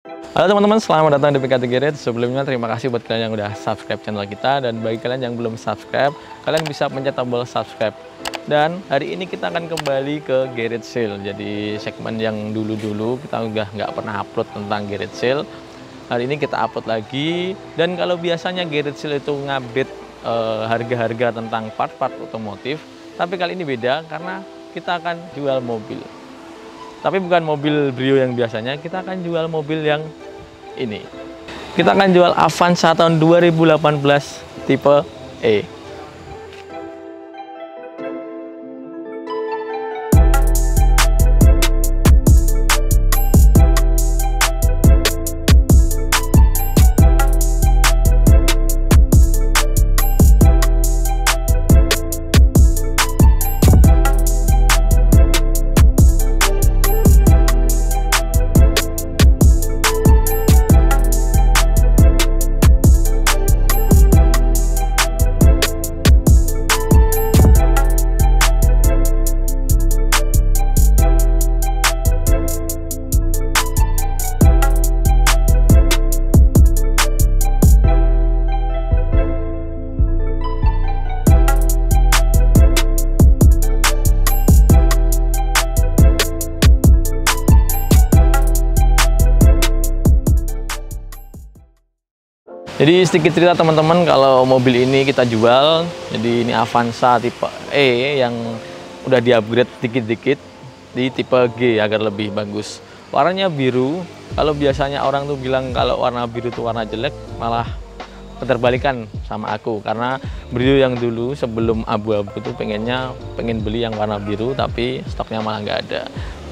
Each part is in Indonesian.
Halo teman-teman, selamat datang di PKT Garage. Sebelumnya terima kasih buat kalian yang udah subscribe channel kita, dan bagi kalian yang belum subscribe, kalian bisa pencet tombol subscribe. Dan hari ini kita akan kembali ke garage sale. Jadi segmen yang dulu-dulu kita udah nggak pernah upload tentang garage sale. Hari ini kita upload lagi. Dan kalau biasanya garage sale itu ngupdate harga-harga tentang part-part otomotif, tapi kali ini beda karena kita akan jual mobil. Tapi bukan mobil Brio yang biasanya, kita akan jual mobil yang ini. Kita akan jual Avanza tahun 2018 tipe E. Jadi sedikit cerita teman-teman, kalau mobil ini kita jual, jadi ini Avanza tipe E yang udah di-upgrade dikit-dikit di tipe G agar lebih bagus. Warnanya biru. Kalau biasanya orang tuh bilang kalau warna biru itu warna jelek, malah keterbalikan sama aku, karena Brio yang dulu sebelum abu-abu itu pengen beli yang warna biru, tapi stoknya malah nggak ada.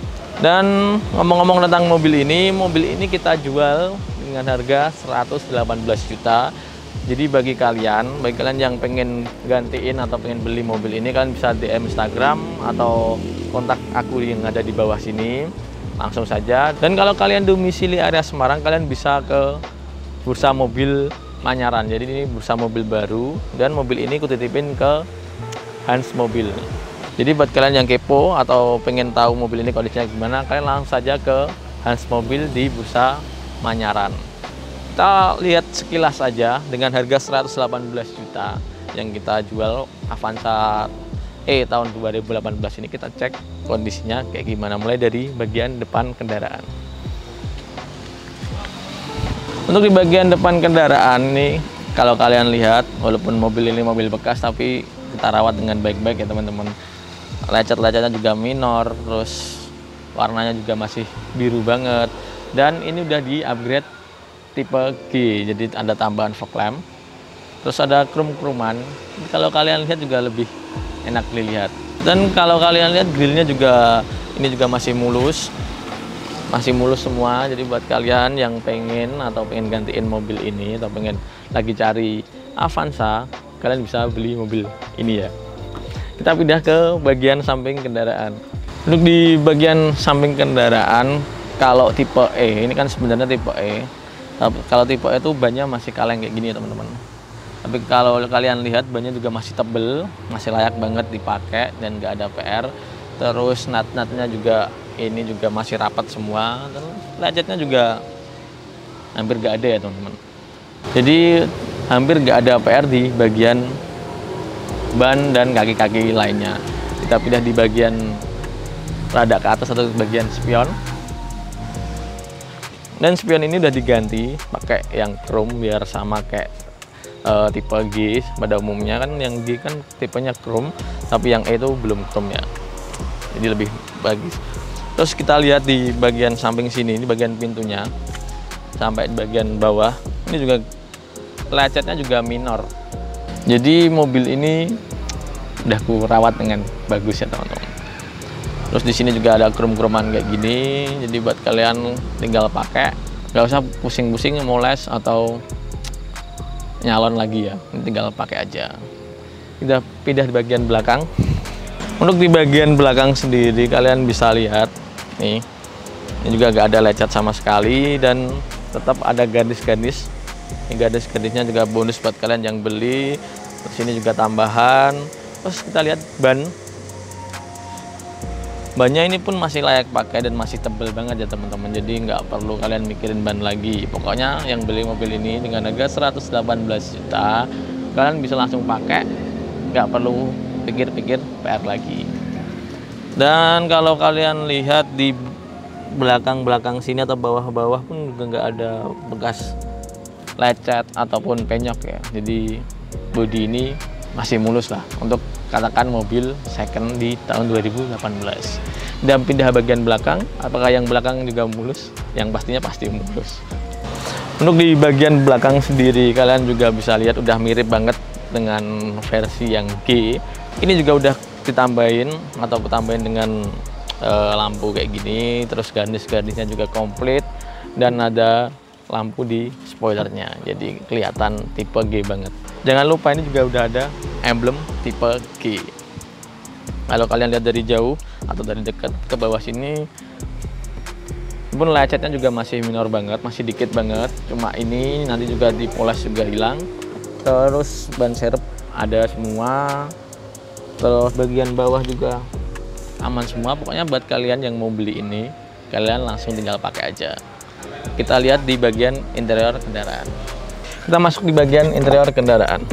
Dan ngomong-ngomong tentang mobil ini kita jual dengan harga 118 juta. Jadi bagi kalian yang pengen gantiin atau pengen beli mobil ini, kalian bisa DM Instagram atau kontak aku yang ada di bawah sini langsung saja. Dan kalau kalian domisili area Semarang, kalian bisa ke Bursa Mobil Manyaran. Jadi ini bursa mobil baru, dan mobil ini aku titipin ke Hans Mobil. Jadi buat kalian yang kepo atau pengen tahu mobil ini kondisinya gimana, kalian langsung saja ke Hans Mobil di Bursa Manyaran. Kita lihat sekilas saja dengan harga 118 juta yang kita jual Avanza E tahun 2018 ini. Kita cek kondisinya kayak gimana, mulai dari bagian depan kendaraan. Untuk di bagian depan kendaraan nih, kalau kalian lihat, walaupun mobil ini mobil bekas, tapi kita rawat dengan baik-baik ya teman-teman. Lecet-lecetnya juga minor, terus warnanya juga masih biru banget. Dan ini udah di-upgrade tipe G, jadi ada tambahan fog lamp. Terus ada krum-kruman. Kalau kalian lihat juga lebih enak dilihat. Dan kalau kalian lihat grillnya juga, ini juga masih mulus. Masih mulus semua. Jadi buat kalian yang pengen gantiin mobil ini, atau pengen lagi cari Avanza, kalian bisa beli mobil ini ya. Kita pindah ke bagian samping kendaraan. Untuk di bagian samping kendaraan, kalau tipe E, ini kan sebenarnya tipe E. Kalau tipe E itu bannya masih kaleng kayak gini ya teman-teman. Tapi kalau kalian lihat, bannya juga masih tebel, masih layak banget dipakai dan nggak ada PR. Terus nut-nutnya juga ini juga masih rapat semua. Terus lecetnya juga hampir nggak ada ya teman-teman. Jadi hampir nggak ada PR di bagian ban dan kaki-kaki lainnya. Kita pindah di bagian rada ke atas atau bagian spion. Dan spion ini udah diganti pakai yang chrome biar sama kayak tipe G pada umumnya. Kan yang G kan tipenya chrome, tapi yang E itu belum chrome ya. Jadi lebih bagus. Terus kita lihat di bagian samping sini, ini bagian pintunya sampai di bagian bawah. Ini juga lecetnya juga minor. Jadi mobil ini udah ku rawat dengan bagus ya teman-teman. Terus di sini juga ada krum-kruman kayak gini. Jadi buat kalian tinggal pakai, nggak usah pusing-pusing moles atau nyalon lagi ya. Ini tinggal pakai aja. Kita pindah di bagian belakang. Untuk di bagian belakang sendiri kalian bisa lihat nih. Ini juga nggak ada lecet sama sekali dan tetap ada garis-garis. Ini garis-garisnya juga bonus buat kalian yang beli. Terus ini juga tambahan. Terus kita lihat ban. Bannya ini pun masih layak pakai dan masih tebel banget ya teman-teman. Jadi nggak perlu kalian mikirin ban lagi. Pokoknya yang beli mobil ini dengan harga 118 juta, kalian bisa langsung pakai, nggak perlu pikir-pikir PR lagi. Dan kalau kalian lihat di belakang-belakang sini atau bawah-bawah pun juga nggak ada bekas lecet ataupun penyok ya. Jadi bodi ini masih mulus lah untuk katakan mobil second di tahun 2018. Dan pindah bagian belakang, apakah yang belakang juga mulus? Yang pastinya pasti mulus. Untuk di bagian belakang sendiri kalian juga bisa lihat udah mirip banget dengan versi yang G. Ini juga udah ditambahin dengan lampu kayak gini, terus garnish-garnishnya juga komplit dan ada lampu di spoilernya, jadi kelihatan tipe G banget. Jangan lupa ini juga udah ada emblem tipe G. Kalau kalian lihat dari jauh atau dari dekat ke bawah sini pun lecetnya juga masih minor banget, masih dikit banget, cuma ini nanti juga dipoles juga hilang. Terus ban serep ada semua, terus bagian bawah juga aman semua. Pokoknya buat kalian yang mau beli ini, kalian langsung tinggal pakai aja. Kita lihat di bagian interior kendaraan. Kita masuk di bagian interior kendaraan.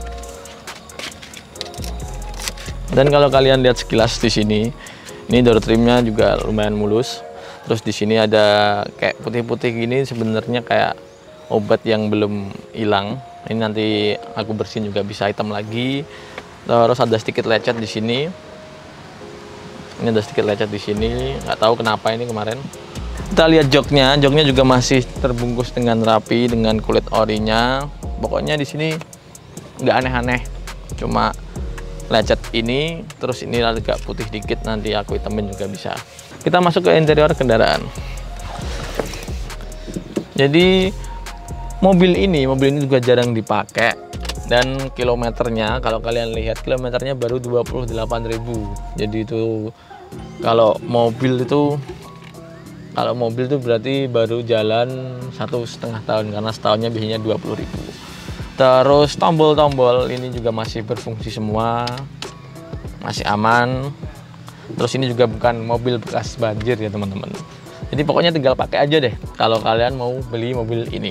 Dan kalau kalian lihat sekilas di sini, ini door trimnya juga lumayan mulus. Terus di sini ada kayak putih-putih gini, sebenarnya kayak obat yang belum hilang. Ini nanti aku bersihin juga bisa hitam lagi. Terus ada sedikit lecet di sini. Ini ada sedikit lecet di sini, nggak tahu kenapa ini kemarin. Kita lihat joknya juga masih terbungkus dengan rapi dengan kulit orinya. Pokoknya di sini nggak aneh-aneh, cuma lecet ini, terus ini agak putih dikit, nanti aku hitamin juga bisa. Kita masuk ke interior kendaraan. Jadi mobil ini juga jarang dipakai. Dan kilometernya, kalau kalian lihat kilometernya baru 28.000. Jadi itu kalau mobil itu berarti baru jalan 1,5 tahun, karena setahunnya biasanya 20.000. Terus tombol-tombol ini juga masih berfungsi semua, masih aman. Terus ini juga bukan mobil bekas banjir ya teman-teman. Jadi pokoknya tinggal pakai aja deh kalau kalian mau beli mobil ini.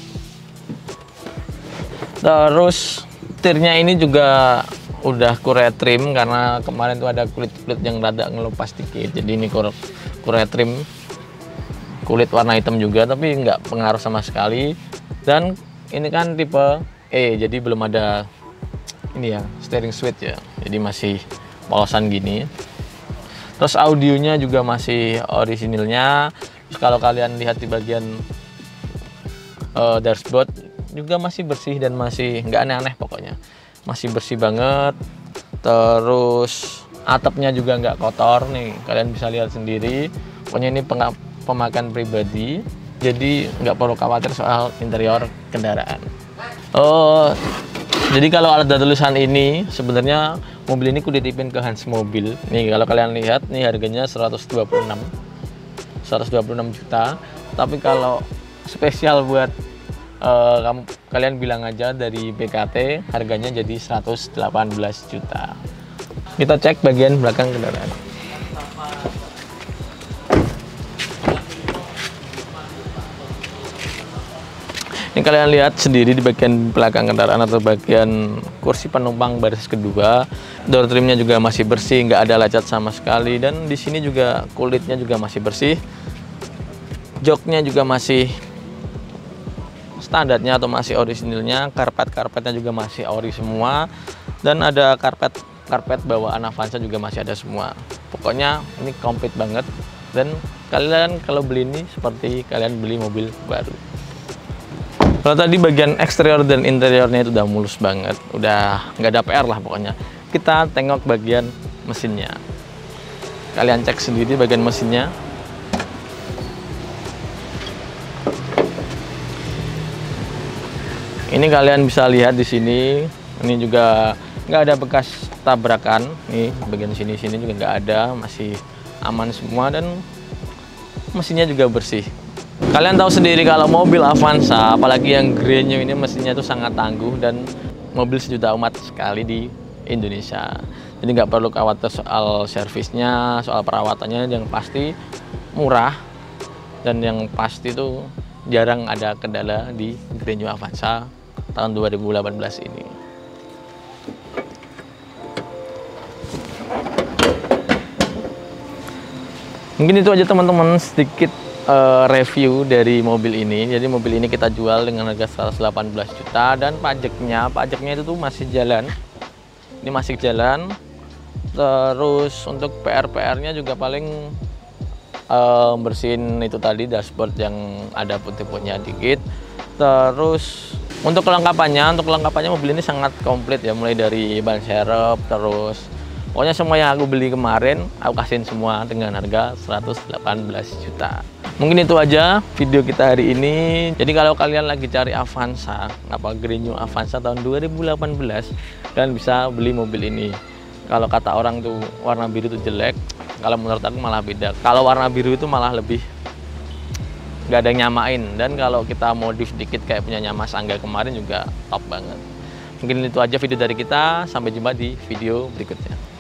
Terus setirnya ini juga udah ku retrim karena kemarin tuh ada kulit-kulit yang rada ngelupas dikit. Jadi ini ku retrim kulit warna hitam juga, tapi nggak pengaruh sama sekali. Dan ini kan tipe E, jadi belum ada ini ya steering switch ya. Jadi masih polosan gini. Terus audionya juga masih orisinilnya. Terus kalau kalian lihat di bagian dashboard juga masih bersih dan masih nggak aneh-aneh, pokoknya masih bersih banget. Terus atapnya juga nggak kotor nih, kalian bisa lihat sendiri. Pokoknya ini pemakaian pribadi, jadi nggak perlu khawatir soal interior kendaraan. Jadi kalau ada tulisan ini, sebenarnya mobil ini aku dititipin ke Hans Mobil. Nih kalau kalian lihat, nih harganya 126 juta. Tapi kalau spesial buat kalian bilang aja dari BKT, harganya jadi 118 juta. Kita cek bagian belakang kendaraan. Ini kalian lihat sendiri di bagian belakang kendaraan atau bagian kursi penumpang baris kedua, door trimnya juga masih bersih, nggak ada lecet sama sekali. Dan di sini juga kulitnya juga masih bersih, joknya juga masih standarnya atau masih orisinilnya, karpetnya juga masih ori semua, dan ada karpet bawaan Avanza juga masih ada semua. Pokoknya ini komplit banget, dan kalian kalau beli ini seperti kalian beli mobil baru. Kalau tadi bagian eksterior dan interiornya itu udah mulus banget, udah nggak ada PR lah pokoknya. Kita tengok bagian mesinnya. Kalian cek sendiri bagian mesinnya. Ini kalian bisa lihat di sini, ini juga nggak ada bekas tabrakan. Nih bagian sini juga nggak ada, masih aman semua dan mesinnya juga bersih. Kalian tahu sendiri kalau mobil Avanza, apalagi yang Green New ini, mesinnya itu sangat tangguh dan mobil sejuta umat sekali di Indonesia. Jadi nggak perlu khawatir soal servisnya, soal perawatannya, yang pasti murah dan yang pasti tuh jarang ada kendala di Grand New Avanza tahun 2018 ini. Mungkin itu aja teman-teman, sedikit review dari mobil ini. Jadi mobil ini kita jual dengan harga 118 juta dan pajaknya itu tuh masih jalan. Ini masih jalan. Terus untuk PR-nya juga paling bersihin itu tadi dashboard yang ada putih-putihnya dikit. Terus untuk kelengkapannya mobil ini sangat komplit ya, mulai dari ban serep, terus pokoknya semua yang aku beli kemarin aku kasihin semua dengan harga 118 juta. Mungkin itu aja video kita hari ini. Jadi kalau kalian lagi cari Avanza, Grand New Avanza tahun 2018, kalian bisa beli mobil ini. Kalau kata orang tuh warna biru itu jelek, kalau menurut aku malah beda. Kalau warna biru itu malah lebih nggak ada yang nyamain, dan kalau kita modif dikit kayak punyanya Mas Angga kemarin juga top banget. Mungkin itu aja video dari kita, sampai jumpa di video berikutnya.